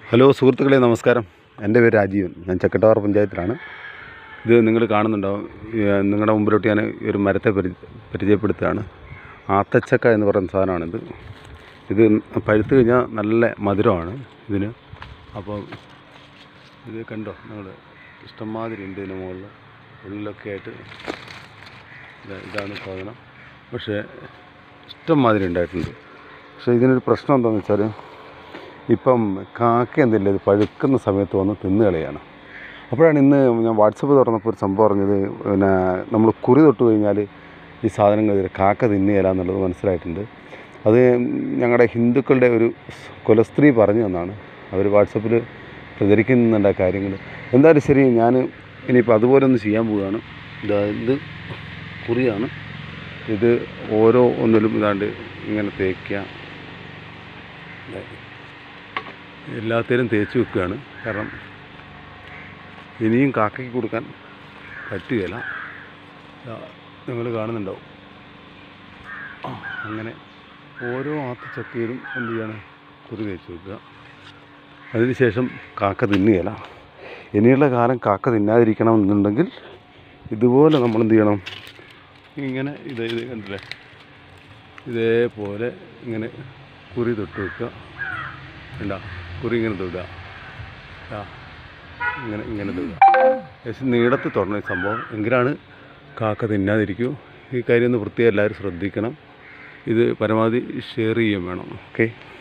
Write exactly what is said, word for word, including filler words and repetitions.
Hello സുഹൃത്തുക്കളെ, നമസ്കാരം. എൻ്റെ പേര് രാജീവൻ. ഞാൻ ചക്കട്ടവാർ പഞ്ചായത്തിലാണ്. ഇത് നിങ്ങൾ കാണുന്നുണ്ടാവും. നിങ്ങളുടെ മുമ്പിലോട്ട് ഞാൻ ഒരു മരത്തെ പരി പരിചയപ്പെടുത്തുകയാണ്. ആത്തച്ചക്ക എന്ന് പറയുന്ന സാധനമാണിത്. ഇത് പഴുത്ത് കഴിഞ്ഞാൽ നല്ല മധുരമാണ് ഇതിന്. അപ്പോൾ ഇത് കണ്ടോ, നിങ്ങൾ ഇഷ്ടംമാതിരി ഉണ്ട് ഇതിന് മുകളിൽ ഉള്ളിലൊക്കെ ആയിട്ട്. ഇതാണ് സാധനം. പക്ഷേ ഇഷ്ടംമാതിരി ഉണ്ടായിട്ടുണ്ട്. പക്ഷേ ഇതിനൊരു പ്രശ്നം എന്താണെന്ന് വെച്ചാൽ, ഇപ്പം കാക്ക എന്തില്ല, ഇത് പഴുക്കുന്ന സമയത്ത് വന്ന് തിന്നു കളയാണ്. അപ്പോഴാണ് ഇന്ന് ഞാൻ വാട്സപ്പ് തുറന്നപ്പോൾ ഒരു സംഭവം പറഞ്ഞത്, പിന്നെ നമ്മൾ കുറി തൊട്ട് കഴിഞ്ഞാൽ ഈ സാധനങ്ങൾ കാക്ക തിന്നുകയില്ല എന്നുള്ളത് മനസ്സിലായിട്ടുണ്ട്. അത് ഞങ്ങളുടെ ഹിന്ദുക്കളുടെ ഒരു കുലസ്ത്രീ പറഞ്ഞു തന്നാണ്. അവർ വാട്സപ്പിൽ പ്രചരിക്കുന്നുണ്ട് ആ കാര്യങ്ങൾ. എന്തായാലും ശരി, ഞാൻ ഇനിയിപ്പോൾ അതുപോലെ ഒന്ന് ചെയ്യാൻ പോവുകയാണ്. ഇത് കുറിയാണ്. ഇത് ഓരോ ഒന്നിലും ഇതാണ്ട് ഇങ്ങനെ തേക്കുക, എല്ലാത്തിനും തേച്ച് വെക്കുകയാണ്. കാരണം ഇനിയും കാക്കയ്ക്ക് കൊടുക്കാൻ പറ്റുകയില്ല. നിങ്ങൾ കാണുന്നുണ്ടാവും. അങ്ങനെ ഓരോ ആത്തച്ചക്കയിലും എന്ത് ചെയ്യണം, കുറി തേച്ച് വെക്കുക. അതിനുശേഷം കാക്ക തിന്നുകയില്ല. ഇനിയുള്ള കാലം കാക്ക തിന്നാതിരിക്കണം എന്നുണ്ടെങ്കിൽ ഇതുപോലെ നമ്മൾ എന്ത് ചെയ്യണം, ഇങ്ങനെ ഇത് ഇത് കണ്ടില്ലേ, ഇതേപോലെ ഇങ്ങനെ കുറി തൊട്ട് വെക്കുക. വേണ്ട, കുറി ഇങ്ങനെ തൊടുക, ഇങ്ങനെ ഇങ്ങനെ തൊടുക. ഏകദേശം നീളത്തിൽ തുറന്ന ഈ സംഭവം, എങ്കിലാണ് കാക്ക തിന്നാതിരിക്കൂ. ഈ കാര്യം ഒന്ന് പ്രത്യേകം എല്ലാവരും ശ്രദ്ധിക്കണം. ഇത് പരമാവധി ഷെയർ ചെയ്യുകയും വേണം. ഓക്കെ.